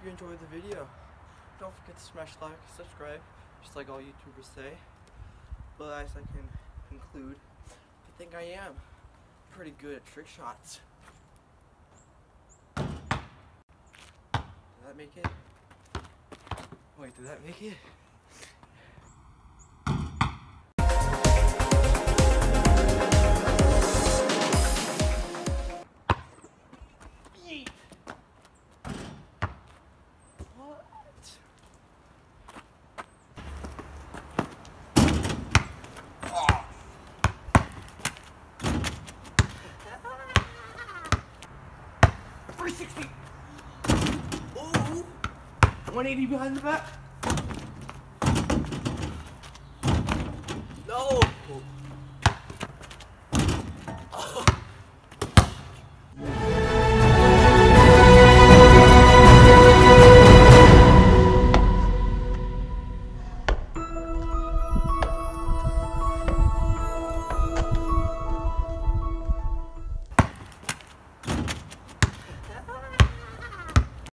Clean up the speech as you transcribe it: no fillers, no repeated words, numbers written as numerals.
you enjoyed the video. Don't forget to smash like, subscribe, just like all YouTubers say. But as I can conclude, I think I am pretty good at trick shots. Did that make it? Wait, did that make it? Yeet. What? Oh. 360. Ooh. 180 behind the back. No.